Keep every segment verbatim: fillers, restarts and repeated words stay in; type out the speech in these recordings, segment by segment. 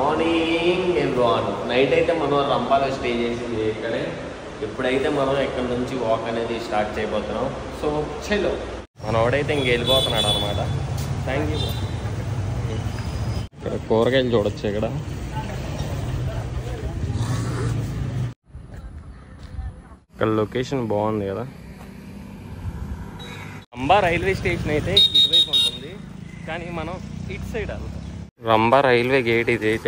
Morning everyone. Night అయితే మనం రంపాలో stay చేసింది ఇక్కడే. ఇప్పుడైతే మనం ఇక్కడ నుంచి వాక్ అనేది స్టార్ట్ చేయబోతున్నాం. సో చలో, మనోడైతే ఇంక వెళ్ళిపోతున్నాడు అనమాట. Thank you. ఇక్కడ కూరగాయలు చూడొచ్చు. ఇక్కడ ఇక్కడ లొకేషన్ బాగుంది కదా. రంబా రైల్వే స్టేషన్ అయితే ఇటువైపు ఉంటుంది, కానీ మనం ఇటు సైడ్ వెళ్తాం. రంబా రైల్వే గేట్ ఇది అయితే.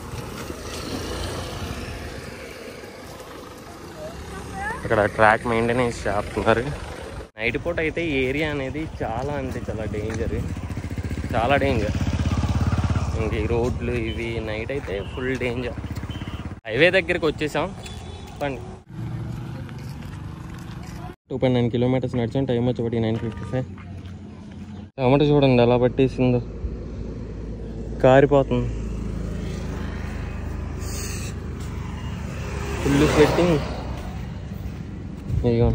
ఇక్కడ ట్రాక్ మెయింటెనెన్స్ చేస్తున్నారు. నైట్ పూట అయితే ఈ ఏరియా అనేది చాలా అంటే చాలా డేంజర్, చాలా డేంజర్. ఇంక ఈ రోడ్లు ఇవి నైట్ అయితే ఫుల్ డేంజర్. హైవే దగ్గరికి వచ్చేసాం. పండి టూ పాయింట్ నైన్ కిలోమీటర్స్ నడిచాం. టైం వచ్చి నైన్ ఫిఫ్టీ ఫైవ్. టమాటో చూడండి ఎలా పట్టేసిందో, కారిపోతుంది. Full sweating. ఇదిగో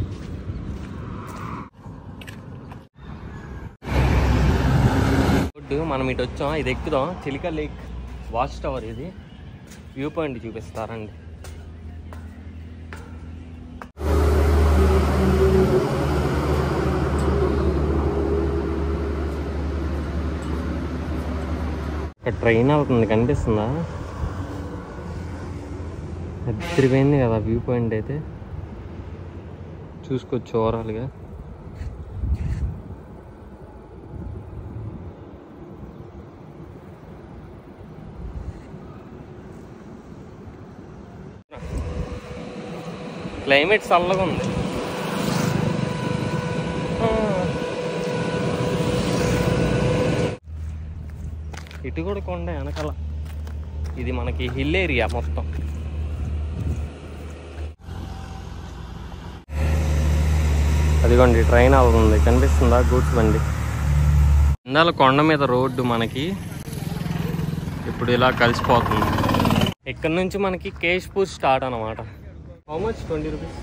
రోడ్డు. మనం ఇటు వచ్చాం, ఇది ఎక్కుదాం. Chilika lake watch tower. ఇది వ్యూ పాయింట్ చూపిస్తారండి. ఇక్కడ ట్రైన్ అవుతుంది, కనిపిస్తుందా? అదిరిపోయింది కదా వ్యూ పాయింట్ అయితే. చూసుకోవచ్చు ఓవరాల్గా. క్లైమేట్ చల్లగా ఉంది. ఇటు కూడా కొండ వెనకాల. ఇది మనకి హిల్ ఏరియా మొత్తం. అదిగోండి ట్రైన్ అవుతుంది, కనిపిస్తుందా? గూడ్స్ బండి. ఇందాల కొండ మీద రోడ్డు మనకి ఇప్పుడు ఇలా కలిసిపోతుంది. ఇక్కడ నుంచి మనకి కేష్పూర్ స్టార్ట్ అనమాట. How much? Twenty rupees.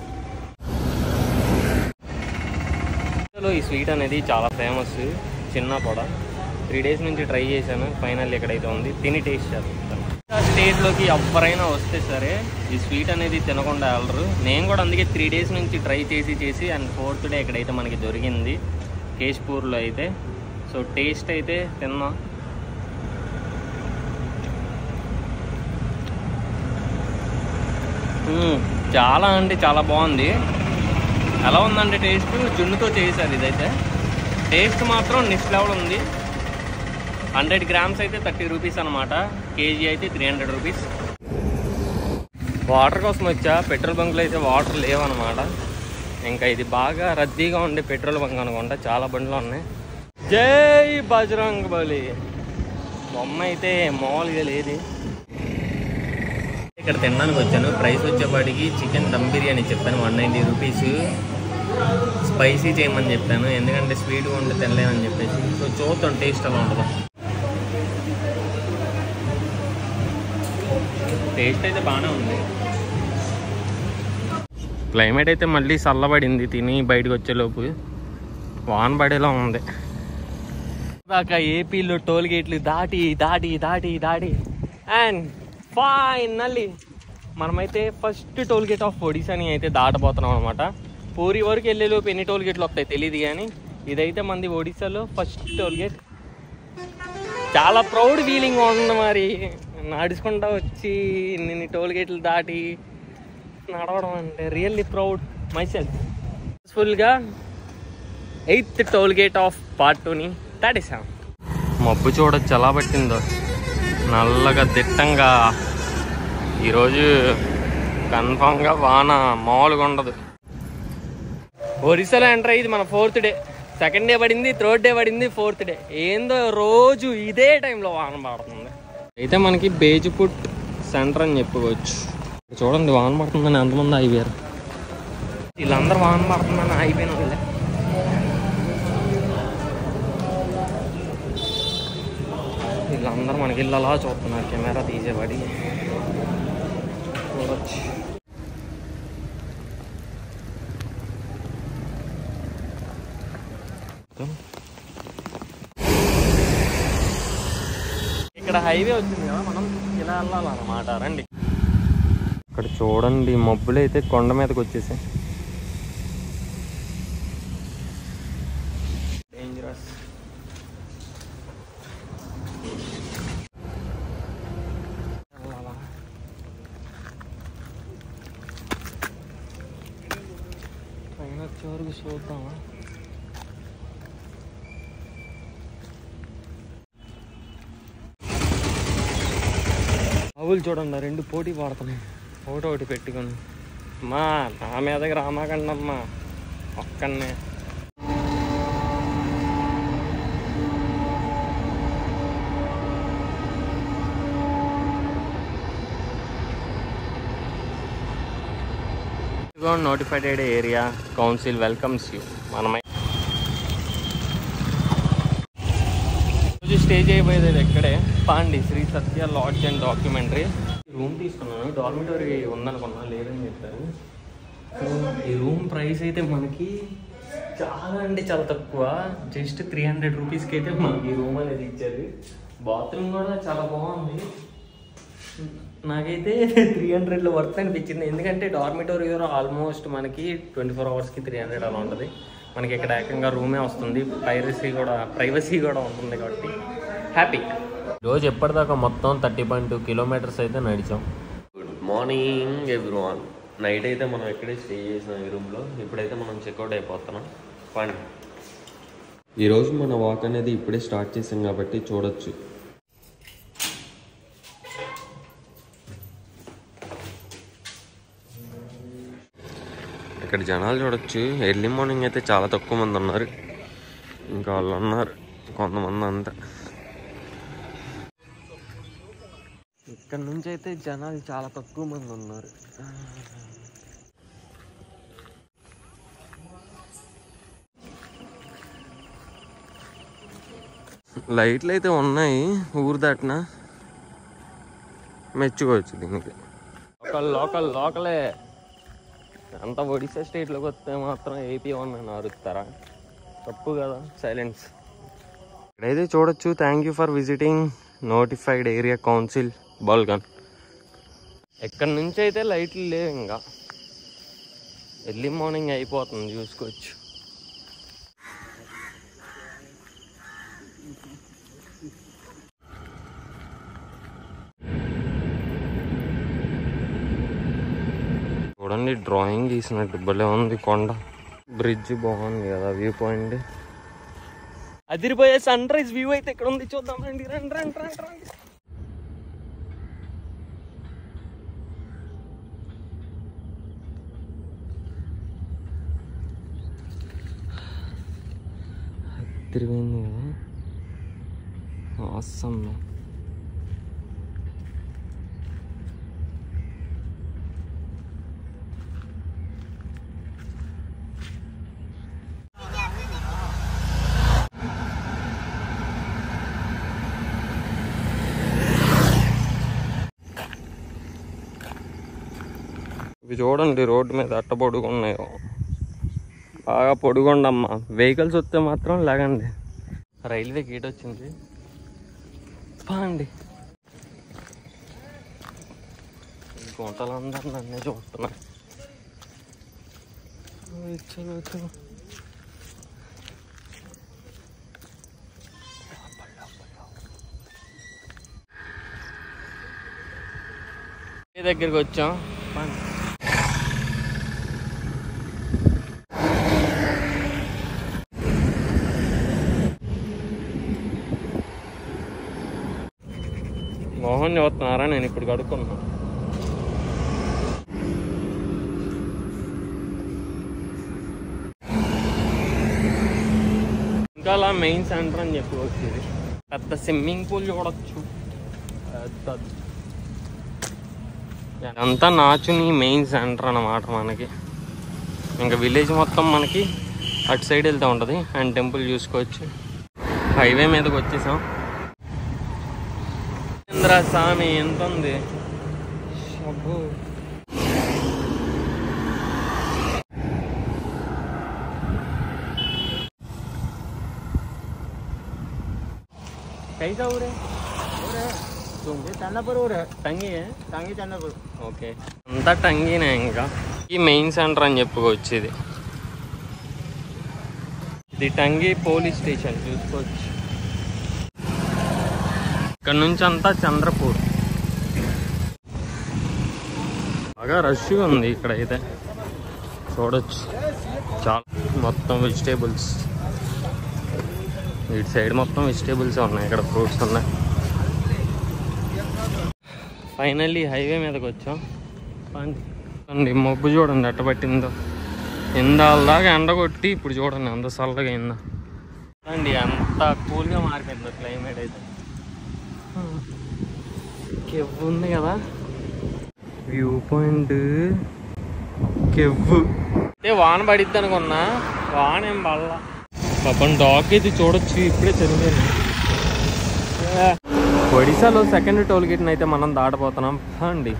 ఈ స్వీట్ అనేది చాలా ఫేమస్. చిన్న పొడ. త్రీ డేస్ నుంచి ట్రై చేశాను. ఫైనల్ ఎక్కడైతే ఉంది తిని టేస్ట్ చేస్తాను. స్టేట్లోకి ఎవరైనా వస్తే సరే ఈ స్వీట్ అనేది తినకుండా వెళ్ళరు. నేను కూడా అందుకే త్రీ డేస్ నుంచి ట్రై చేసి చేసి అండ్ ఫోర్త్ డే ఎక్కడైతే మనకి దొరికింది కేష్పూర్లో అయితే. సో టేస్ట్ అయితే తిన్నా. చాలా అంటే చాలా బాగుంది. ఎలా ఉందంటే టేస్ట్ జున్నుతో చేశారు ఇదైతే. టేస్ట్ మాత్రం నెక్స్ట్ లెవెల్ ఉంది. హండ్రెడ్ గ్రామ్స్ అయితే థర్టీ రూపీస్ అనమాట. కేజీ అయితే త్రీ హండ్రెడ్ రూపీస్. వాటర్ కోసం వచ్చా. పెట్రోల్ బంక్లో అయితే వాటర్ లేవన్నమాట. ఇంకా ఇది బాగా రద్దీగా ఉండే పెట్రోల్ బంక్ అనుకుంటా. చాలా బండ్లు ఉన్నాయి. జై బజరంగ్ బలి. బొమ్మ అయితే మామూలుగా లేదు. ఇక్కడ తినడానికి వచ్చాను. ప్రైస్ వచ్చేపాటికి చికెన్ దమ్ బిర్యానీ చెప్పాను, వన్ నైంటీ రూపీస్. స్పైసీ చేయమని చెప్పాను, ఎందుకంటే స్వీట్గా ఉంటే తినలేమని చెప్పేసి. సో చూద్దాం టేస్ట్ ఎలా ఉంటుందో. టేస్ట్ అయితే బాగానే ఉంది. క్లైమేట్ అయితే మళ్ళీ చల్లబడింది. తిని బయటకు వచ్చేలోపు వాన పడేలా ఉంది. దాకా ఏపీలో టోల్ గేట్లు దాటి దాటి దాటి దాటి అండ్ ఫైనల్లీ మనమైతే ఫస్ట్ టోల్ గేట్ ఆఫ్ ఒడిశాని అయితే దాటపోతున్నాం అనమాట. పూరి వరకు వెళ్ళేలోపు ఎన్ని టోల్ గేట్లు వస్తాయి తెలియదు, కానీ ఇదైతే మంది ఒడిశాలో ఫస్ట్ టోల్ గేట్. చాలా ప్రౌడ్ ఫీలింగ్ ఉంది. మరి నడుచుకుంటా వచ్చి ఇన్ని టోల్ గేట్లు దాటి నడవడం అంటే రియల్లీ ప్రౌడ్ మై సెల్ఫ్. ఫుల్గా eighth toll gate of part టూని దాటేసాం. మబ్బు చూడొచ్చు ఎలా పట్టిందో, నల్లగా దిట్టంగా. ఈరోజు కన్ఫామ్గా వాన మామూలుగా ఉండదు. ఒరిస్సాలో ఎంటర్ అయ్యింది మన ఫోర్త్ డే. సెకండ్ డే పడింది, థర్డ్ డే పడింది, ఫోర్త్ డే. ఏందో రోజు ఇదే టైంలో వాన పడుతుంది. అయితే మనకి బేజ్పుట్ సెంటర్ అని చెప్పుకోవచ్చు. చూడండి వాన పడుతుందని ఎంతమంది ఆగిపోయారు. వీళ్ళందరూ వాన పడుతుందని ఆగిపోయిన వాళ్ళే. వీళ్ళందరూ మనకి ఇళ్ళలా చూస్తున్నారు కెమెరా తీసేవాడి. చూడొచ్చు. ఇక్కడ హైవే వచ్చింది కదా, మనం ఇలా వెళ్ళాలన్నమాట. రండి. ఇక్కడ చూడండి, మబ్బులు అయితే కొండ మీదకి వచ్చేసాయి. డేంజరస్. ట్రైన్ వచ్చే వరకు చూద్దామా. ఆవులు చూడండి, రెండు పోటీ పడుతున్నాయి, ఒకటి ఒకటి పెట్టుకుని. అమ్మా నా మీదకి రామాకండి అమ్మా, ఒక్కనే. Notified area council welcomes you. మనమై రోజు స్టే చేయబోయేది ఎక్కడే, Pandi Shri Satya lodge and documentary. Room తీసుకున్నాను, డార్మిటరీ ఉందనుకున్నా, లేదని చెప్పారు. సో ఈ రూమ్ ప్రైస్ అయితే మనకి చాలా అంటే చాలా తక్కువ, జస్ట్ త్రీ హండ్రెడ్ రూపీస్కి అయితే మనకి ఈ రూమ్ అనేది ఇచ్చారు. బాత్రూమ్ కూడా చాలా బాగుంది. నాకైతే త్రీ హండ్రెడ్లో వర్త్ అనిపించింది, ఎందుకంటే డార్మిటరీ ఆల్మోస్ట్ మనకి ట్వంటీ ఫోర్ అవర్స్కి త్రీ హండ్రెడ్ అలా ఉంటుంది. మనకి ఇక్కడ ఏకంగా రూమే వస్తుంది, ప్రైవసీ కూడా ప్రైవసీ కూడా ఉంటుంది కాబట్టి హ్యాపీ. రోజు ఎప్పటిదాకా మొత్తం థర్టీ పాయింట్ టూ కిలోమీటర్స్ అయితే నడిచాం. Good morning everyone. నైట్ అయితే మనం ఎక్కడే స్టే చేసినాం ఈ రూమ్లో. ఇప్పుడైతే మనం చెక్అవుట్ అయిపోతున్నాం. పండి. ఈరోజు మన వాక్ అనేది ఇప్పుడే స్టార్ట్ చేసాం కాబట్టి చూడొచ్చు. ఇక్కడ జనాలు చూడొచ్చు. ఎర్లీ మార్నింగ్ అయితే చాలా తక్కువ మంది ఉన్నారు, ఇంకా వాళ్ళు ఉన్నారు కొంతమంది అంతా. ఇక్కడ నుంచి అయితే జనాలు చాలా తక్కువ మంది ఉన్నారు. లైట్లు అయితే ఉన్నాయి ఊరు దాటిన, మెచ్చుకోవచ్చు దీనికి. లోకల్ లోకల్ లోకలే. అంత ఒడిశా స్టేట్లోకి వస్తే మాత్రం ఏపీ వన్ అని అరుస్తారా? తప్పు కదా. సైలెన్స్. ఇక్కడైతే చూడొచ్చు. Thank you for visiting notified area council Balugaon. ఎక్కడి నుంచి అయితే లైట్లు లేవు, ఇంకా ఎర్లీ మార్నింగ్ అయిపోతుంది, చూసుకోవచ్చు. చూడండి, డ్రాయింగ్ గీసినట్టు భలే ఉంది. కొండ బ్రిడ్జ్ బాగుంది కదా, వ్యూ పాయింట్. అదిరిపోయే సన్ రైజ్ వ్యూ అయితే ఇక్కడ ఉంది, చూద్దాం రండి. రండి రండి రండి రండి. అదిరిపోయింది కదా, ఆసమ్. ఇవి చూడండి, రోడ్డు మీద అట్ట పొడుగున్నాయో, బాగా పొడుగుండమ్మా. వెహికల్స్ వస్తే మాత్రం లాగండి. రైల్వే గేట్ వచ్చింది, బాగుంది. గుంటలందరూ నన్నే చూస్తున్నా. దగ్గరికి వచ్చాం. మోహన్ చూస్తున్నారా? నేను ఇప్పుడు కడుక్కున్నా. ఇంకా అలా మెయిన్ సెంటర్ అని చెప్పుకోవచ్చు. ఇది పెద్ద స్విమ్మింగ్ పూల్ చూడొచ్చు. అంతా నాచుని మెయిన్ సెంటర్ అన్నమాట మనకి. ఇంకా విలేజ్ మొత్తం మనకి అటు సైడ్ వెళ్తూ ఉంటుంది. అండ్ టెంపుల్ చూసుకోవచ్చు. హైవే మీదకి వచ్చేసాం. ఇంద్రా స్వామి ఎంత ఉంది. అబ్బో, కైసా ఊరే ఊరే चंदापुर టంగి टंगी चंदापुर ఓకే అంతా టంగినే ఇంకా ఈ మెయిన్ సెంటర్ అని చెప్పుకోవచ్చు ఇది ఇది టంగి పోలీస్ స్టేషన్ చూసుకోవచ్చు ఇక్కడ నుంచి అంతా చంద్రపూర్ బాగా రష్గా ఉంది ఇక్కడ అయితే చూడొచ్చు చాలా మొత్తం వెజిటేబుల్స్ ఇటు సైడ్ మొత్తం వెజిటేబుల్స్ ఉన్నాయి ఇక్కడ ఫ్రూట్స్ ఉన్నాయి ఫైనల్లీ హైవే మీదకి వచ్చాం అండి మబ్బు చూడండి ఎట్ట పట్టిందో ఇందాల్దాకా ఎండ కొట్టి ఇప్పుడు చూడండి అంత చల్లగా అయిందా అండి అంత కూల్గా మారిపోయింది క్లైమేట్ అయితే కెవ్వు ఉంది కదా వ్యూ పాయింట్ కెవ్వు అంటే వాన పడిద్ది అనుకున్నా వాన ఏం పడలా పాపం డాగ్ అయితే చూడొచ్చు ఇప్పుడే చదివాను ఒడిశాలో సెకండ్ టోల్ గేట్ని అయితే మనం దాటపోతున్నాం అండి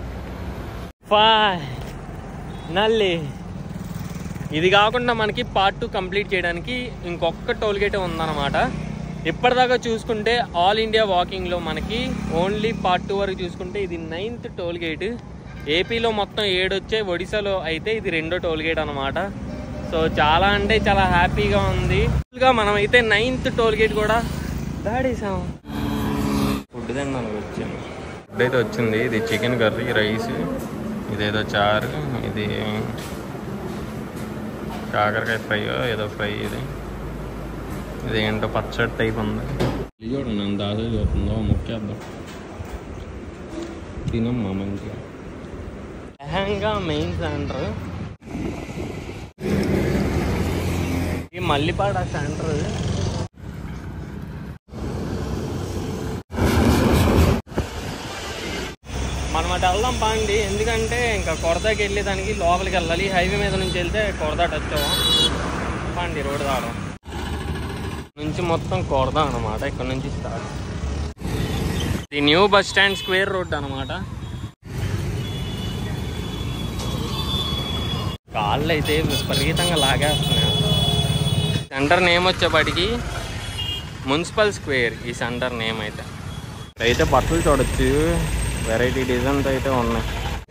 నల్లి ఇది కాకుండా మనకి పార్ట్ టూ కంప్లీట్ చేయడానికి ఇంకొక టోల్ గేట్ ఉందన్నమాట ఇప్పటిదాకా చూసుకుంటే ఆల్ ఇండియా వాకింగ్లో మనకి ఓన్లీ పార్ట్ టూ వరకు చూసుకుంటే ఇది నైన్త్ టోల్ గేట్ ఏపీలో మొత్తం ఏడు వచ్చాయి ఒడిశాలో అయితే ఇది రెండో టోల్ గేట్ అనమాట సో చాలా అంటే చాలా హ్యాపీగా ఉంది మనం అయితే నైన్త్ టోల్ గేట్ కూడా దాడేసాం ఫుడ్ తినడానికి వచ్చాను ఫుడ్ అయితే వచ్చింది ఇది చికెన్ కర్రీ రైస్ ఇదేదో చారు ఇది కాకరకాయ ఫ్రై ఏదో ఫ్రై ఇది ఇదేంటో పచ్చడి టైప్ ఉంది ఇది చూడండి నన్ను దాదా చూస్తుందో ముక్కేద్దాం తినమ్మా మంచిగా లెహంగా మెయిన్ సెంటర్ ఈ మల్లిపాడ సెంటర్ మనం అటు వెళ్దాం పాండి ఎందుకంటే ఇంకా కొరదాకి వెళ్ళేదానికి లోపలికి వెళ్ళాలి హైవే మీద నుంచి వెళ్తే కొరదా టచ్ అవ్వం పాండి రోడ్డు రావడం నుంచి మొత్తం కొరదా అనమాట ఇక్కడ నుంచి స్టార్ట్ ఇది new bus stand square road అనమాట కాళ్ళు అయితే విపరీతంగా లాగేస్తున్నాయి సెంటర్ నేమ్ వచ్చేపాటికి మున్సిపల్ స్క్వేర్ ఈ సెంటర్ నేమ్ అయితే అయితే బట్టలు చూడొచ్చు వెరైటీ డిజైన్స్ అయితే ఉన్నాయి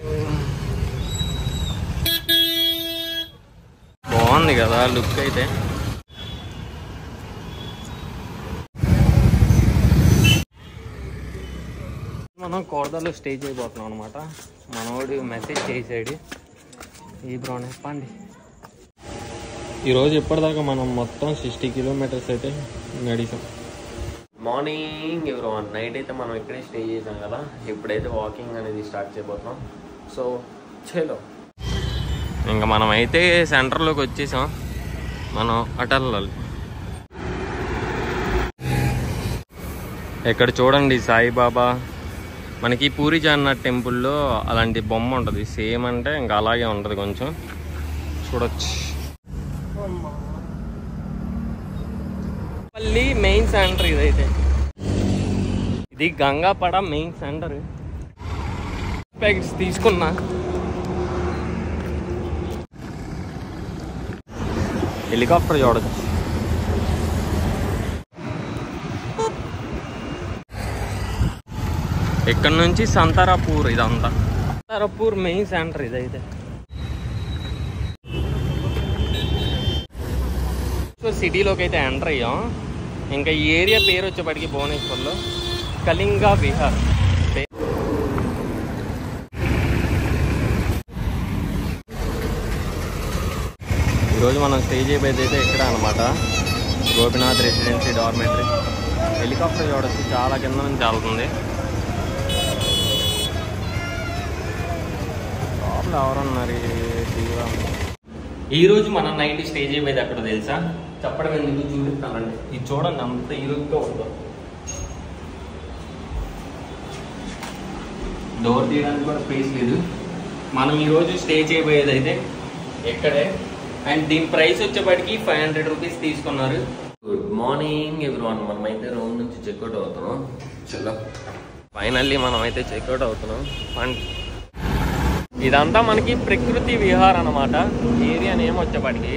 బాగుంది కదా లుక్ అయితే మనం కోరదాలో స్టే చేయబోతున్నాం అనమాట మనోడు మెసేజ్ చేసాడు ఈ బ్రౌన్ చెప్పండి ఈరోజు ఇప్పటిదాకా మనం మొత్తం సిక్స్టీ కిలోమీటర్స్ అయితే నడిచాం మార్నింగ్ ఎవరో నైట్ అయితే మనం ఇక్కడే స్టే చేసాం కదా ఇప్పుడైతే వాకింగ్ అనేది స్టార్ట్ చేయబోతున్నాం సో చలో ఇంకా మనం అయితే సెంటర్లోకి వచ్చేసాం మనం అటు వెళ్ళాలి ఇక్కడ చూడండి సాయిబాబా మనకి పూరి జగన్నాథ్ టెంపుల్లో అలాంటి బొమ్మ ఉంటుంది సేమ్ అంటే ఇంకా అలాగే ఉంటుంది కొంచెం చూడొచ్చు మళ్ళీ మెయిన్ సెంటర్ ఇదైతే ఇది గంగాపడ మెయిన్ సెంటర్ ప్యాకెట్స్ తీసుకున్నా హెలికాప్టర్ చూడొచ్చు ఇక్కడ నుంచి సంతారాపూర్ ఇదంతా సంతారాపూర్ మెయిన్ సెంటర్ ఇదైతే సో సిటీలోకి అయితే ఎంటర్ అయ్యాం ఇంకా ఈ ఏరియా పేరు వచ్చేప్పటికి భువనేశ్వర్లో కళింగ విహార్ ఈరోజు మనం స్టే చేయబోయేది అయితే ఇక్కడ అనమాట గోపినాథ్ రెసిడెన్సీ డార్మెటరీ హెలికాప్టర్ చూడొచ్చు చాలా కింద నుంచి వెళ్తుంది లోపల ఎవరున్నారు ఈరోజు మనం నైట్ స్టే చేయబోయేది అక్కడ తెలుసా చెప్పడం ఎందుకు చూపిస్తానండి ఇది చూడండి అంత ఇరుగ్గా ఉందో డోర్ తీయడానికి కూడా స్పేస్ లేదు మనం ఈరోజు స్టే చేయబోయేది అయితే ఇక్కడే అండ్ దీని ప్రైస్ వచ్చేప్పటికి ఫైవ్ హండ్రెడ్ రూపీస్ తీసుకున్నారు గుడ్ మార్నింగ్ ఎవ్రీవన్ మనం అయితే రూమ్ నుంచి చెక్అవుట్ అవుతున్నాం చలో ఫైనల్లీ మనం అయితే చెక్అవుట్ అవుతున్నాం అండ్ ఇదంతా మనకి ప్రకృతి విహార్ అన్నమాట ఏరియా నేమ్ వచ్చేప్పటికి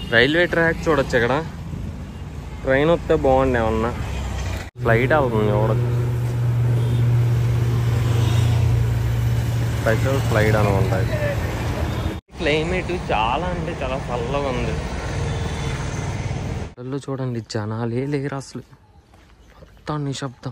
రైల్వే ట్రాక్ చూడొచ్చు ఇక్కడ. ట్రైన్ వస్తే బాగుండే ఏమన్నా. ఫ్లైట్ అవుతుంది చూడొచ్చు. స్పెషల్ ఫ్లైట్ అనుకుంటా. క్లైమేట్ చాలా అంటే చాలా చల్లగా ఉంది. అసలు చూడండి జనాలే లేరు అసలు, మొత్తం నిశ్శబ్దం.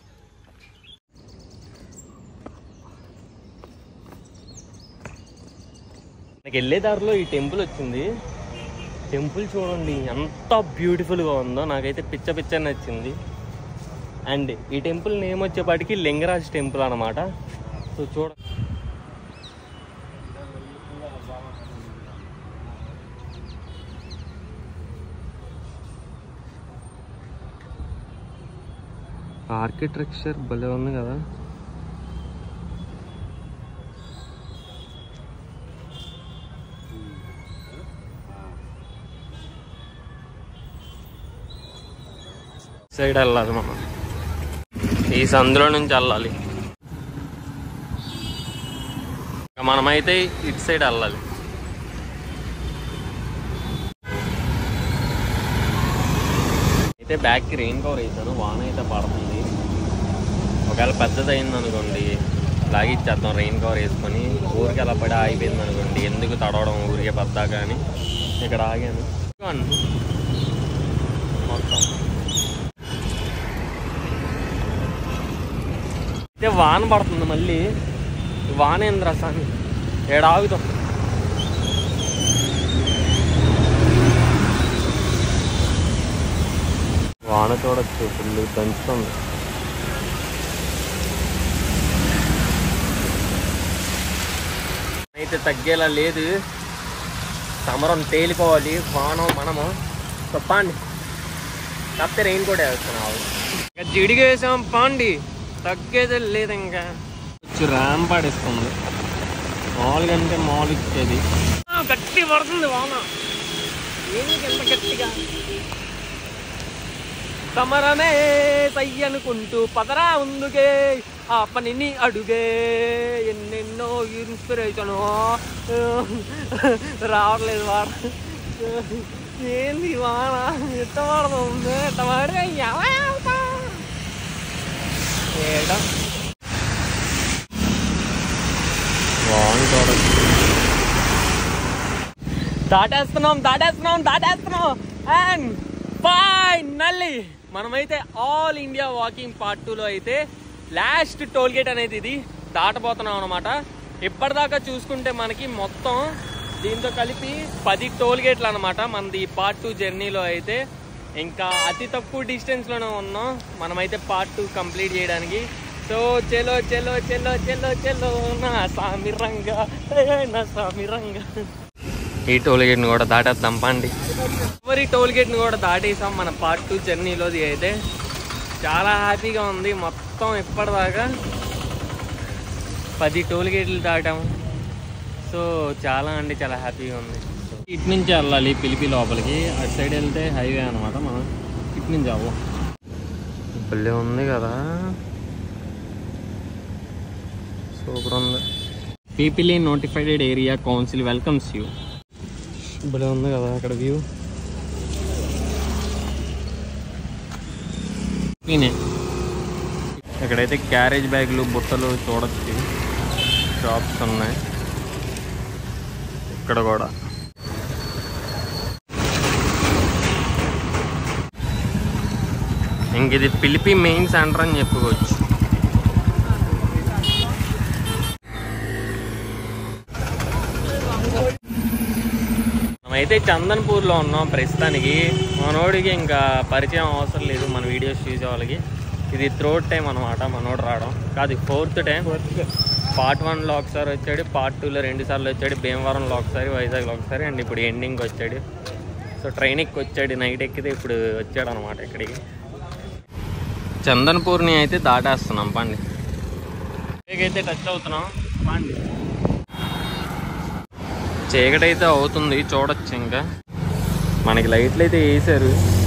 నాకు వెళ్ళే దారిలో ఈ టెంపుల్ వచ్చింది. టెంపుల్ చూడండి ఎంత బ్యూటిఫుల్గా ఉందో, నాకైతే పిచ్చ పిచ్చ నచ్చింది. అండ్ ఈ టెంపుల్ నేమ్ వచ్చేపాటికి లింగరాజ్ టెంపుల్ అనమాట. సో చూడ ఆర్కిటెక్చర్ భలే ఉంది కదా. సైడ్ వెళ్ళాలి మనం, ఈ సందులో నుంచి వెళ్ళాలి. మనమైతే ఇటు సైడ్ వెళ్ళాలి. అయితే బ్యాగ్కి రెయిన్ కవర్ వేసాను, వాన అయితే పడుతుంది. ఒకవేళ పెద్దది అయింది అనుకోండి లాగిచ్చేద్దాం రెయిన్ కవర్ వేసుకొని. ఊరికి ఎలా పడి ఆగిపోయింది అనుకోండి, ఎందుకు తడవడం ఊరికే పద్దా కానీ ఇక్కడ ఆగాను. మొత్తం అయితే వాన పడుతుంది మళ్ళీ. వాన ఏంది రసాన్ని ఏడ ఆగుతాం. వాన చూడొచ్చు, ఫుల్ దంచుతుంది. అయితే తగ్గేలా లేదు, సమరం తేలిపోవాలి. వాన మనము చెప్పండి, కాకపోతే రెయిన్ కోట్ వేస్తున్నావు. ఇంకా జిడిగా వేసాం పాండి, తగ్గేదే లేదు. ఇంకా వచ్చి ర్యామ్ పడిస్తుంది. మామూలుగా అంటే మామూలు ఇచ్చేది గట్టి పడుతుంది వాన. ఏంటి ఎంత గట్టిగా. సమరమే సయ్యనుకుంటూ పదరా ముందుకే, ఆ పనిని అడుగే. ఎన్నెన్నో ఇన్స్పిరేషను రావట్లేదు వాన. ఏంది వాన ఎట్ట పడుతుంది, ఎట్ట పడి ఏడా వాన చూడచ్చు. దాటేస్తున్నాం దాటేస్తున్నాం దాటేస్తున్నాం అండ్ ఫైనల్లీ మనమైతే ఆల్ ఇండియా వాకింగ్ పార్ట్ టూలో అయితే లాస్ట్ టోల్ గేట్ అనేది ఇది దాటబోతున్నాం అనమాట. ఇప్పటిదాకా చూసుకుంటే మనకి మొత్తం దీంతో కలిపి పది టోల్ గేట్లు అనమాట మనది పార్ట్ టూ జర్నీలో. అయితే ఇంకా అతి తక్కువ డిస్టెన్స్లోనే ఉన్నాం మనమైతే పార్ట్ టూ కంప్లీట్ చేయడానికి. సో చెలో చెలో చెలో చెలో చెలో నా సామిరంగా నా సామిరంగా. ఈ టోల్ గేట్ని కూడా దాటేద్దాం పండి. మరి టోల్ గేట్ని కూడా దాటేసాం మన పార్ట్ టూ జర్నీలోది. అయితే చాలా హ్యాపీగా ఉంది. మొత్తం ఇప్పటిదాకా పది టోల్ గేట్లు దాటాము. సో చాలా అంటే చాలా హ్యాపీగా ఉంది. ఇటు నుంచి వెళ్ళాలి పిలిపి లోపలికి, అటు సైడ్ వెళ్తే హైవే అనమాట. మనం ఇటు నుంచి అవ్వం. భలే ఉంది కదా, సూపర్ ఉంది. Pipili notified area council welcomes you. భలే ఉంది కదా అక్కడ వ్యూ. ఇక్కడైతే క్యారేజ్ బ్యాగులు బుట్టలు చూడొచ్చు, షాప్స్ ఉన్నాయి ఇక్కడ కూడా. ఇంక ఇది పిలిపి మెయిన్ సెంటర్ అని చెప్పుకోవచ్చు. మనమైతే చందన్పూర్లో ఉన్నాం ప్రస్తుతానికి. మనోడికి ఇంకా పరిచయం అవసరం లేదు మన వీడియోస్ చూసే వాళ్ళకి. ఇది థర్డ్ టైం అనమాట మనోడు రావడం, కాదు ఫోర్త్ టైం. పార్ట్ వన్లో ఒకసారి వచ్చాడు, పార్ట్ టూలో రెండు సార్లు వచ్చాడు, భీమవరంలో ఒకసారి, వైజాగ్లో ఒకసారి, అండ్ ఇప్పుడు ఎండింగ్కి వచ్చాడు. సో ట్రైన్కి వచ్చాడు, నైట్ ఎక్కితే ఇప్పుడు వచ్చాడు అనమాట ఇక్కడికి. చందన్పూర్ని అయితే దాటేస్తున్నాం పండి. అయితే టచ్ అవుతున్నాం పండి. చీకటైతే అవుతుంది చూడొచ్చు. ఇంకా మనకి లైట్లు అయితే వేసారు.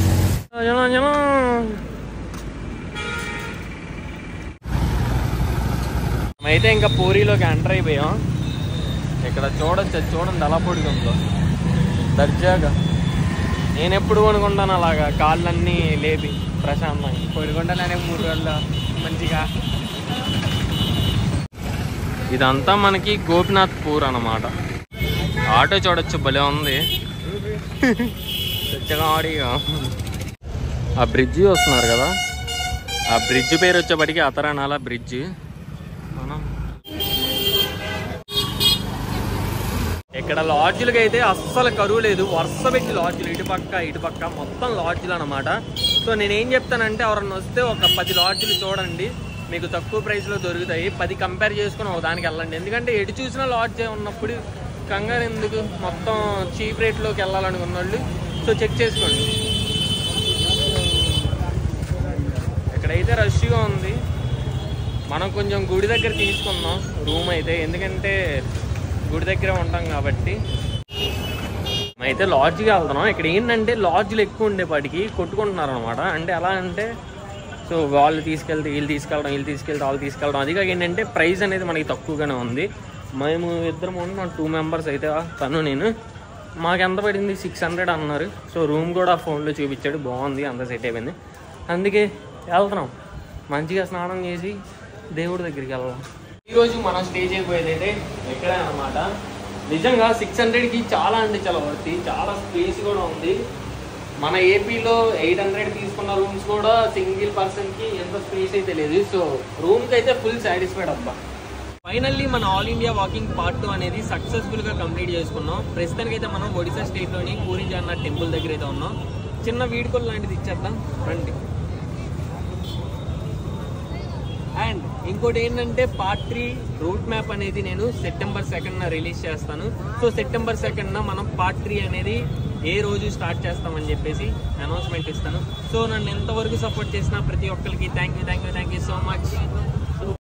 అయితే ఇంకా పూరిలోకి ఎంటర్ అయిపోయాం. ఇక్కడ చూడొచ్చు, చూడండి ఎలా పొడిగుందో దర్జాగా. నేను ఎప్పుడు కొనుక్కుంటాను అలాగా కాళ్ళన్నీ లేపి ప్రశాంతంగా కొనుక్కుంటానే మూడు రోజుల్లో మంచిగా. ఇదంతా మనకి గోపినాథ్ పూర్ అన్నమాట. ఆటో చూడొచ్చు, భలే ఉంది. ఆ బ్రిడ్జి వస్తున్నారు కదా, ఆ బ్రిడ్జ్ పేరు వచ్చేప్పటికి అతరానాల బ్రిడ్జ్. మనం ఇక్కడ లాడ్జ్లకి అయితే అస్సలు కరువు లేదు, వరుస పెట్టి లాడ్జ్లు ఇటుపక్క ఇటుపక్క మొత్తం లాడ్జ్లు అనమాట. సో నేనేం చెప్తానంటే ఎవరన్నా వస్తే ఒక పది లాడ్జ్లు చూడండి, మీకు తక్కువ ప్రైస్లో దొరుకుతాయి. పది కంపేర్ చేసుకుని ఒక దానికి వెళ్ళండి. ఎందుకంటే ఎటు చూసినా లాడ్జ్ ఉన్నప్పుడు కంగారు ఎందుకు, మొత్తం చీప్ రేట్లోకి వెళ్ళాలనుకున్న వాళ్ళు సో చెక్ చేసుకోండి. ఇక్కడైతే రష్గా ఉంది. మనం కొంచెం గుడి దగ్గర తీసుకుందాం రూమ్ అయితే, ఎందుకంటే గుడి దగ్గర ఉంటాం కాబట్టి. అయితే లాడ్జ్కి వెళ్తున్నాం. ఇక్కడ ఏంటంటే లాడ్జ్లు ఎక్కువ ఉండేపాటికి కొట్టుకుంటున్నారు అనమాట. అంటే ఎలా అంటే సో వాళ్ళు తీసుకెళ్తే వీళ్ళు తీసుకెళ్ళడం, వీళ్ళు తీసుకెళ్తే వాళ్ళు తీసుకెళ్ళడం. అది కాక ఏంటంటే ప్రైస్ అనేది మనకి తక్కువగానే ఉంది. మేము ఇద్దరం ఉండి మా టూ మెంబర్స్ అయితే తను నేను, మాకు ఎంత పడింది సిక్స్ హండ్రెడ్ అన్నారు. సో రూమ్ కూడా ఫోన్లో చూపించాడు, బాగుంది, అంత సెట్ అయిపోయింది. అందుకే వెళ్తున్నాం, మంచిగా స్నానం చేసి దేవుడి దగ్గరికి వెళ్దాం. ఈరోజు మనం స్టే చేయబోయేది అయితే ఇక్కడే అనమాట. నిజంగా సిక్స్ హండ్రెడ్కి చాలా అంటే చాలా వర్తి, చాలా స్పేస్ కూడా ఉంది. మన ఏపీలో ఎయిట్ హండ్రెడ్ తీసుకున్న రూమ్స్ కూడా సింగిల్ పర్సన్కి ఎంత స్పేస్ అయితే లేదు. సో రూమ్కి అయితే ఫుల్ సాటిస్ఫైడ్ అబ్బా. ఫైనల్లీ మన all India walking part two అనేది సక్సెస్ఫుల్గా కంప్లీట్ చేసుకున్నాం. ప్రస్తుతానికి అయితే మనం ఒడిశా స్టేట్లోని పూరి జగన్నాథ్ టెంపుల్ దగ్గర అయితే ఉన్నాం. చిన్న వీడ్కోలు లాంటిది ఇచ్చేద్దాం రండి. అండ్ ఇంకోటి ఏంటంటే పార్ట్ త్రీ రూట్ మ్యాప్ అనేది నేను సెప్టెంబర్ సెకండ్న రిలీజ్ చేస్తాను. సో సెప్టెంబర్ సెకండ్న మనం పార్ట్ త్రీ అనేది ఏ రోజు స్టార్ట్ చేస్తామని చెప్పేసి అనౌన్స్మెంట్ ఇస్తాను. సో నన్ను ఎంతవరకు సపోర్ట్ చేసినా ప్రతి ఒక్కరికి థ్యాంక్ యూ థ్యాంక్ యూ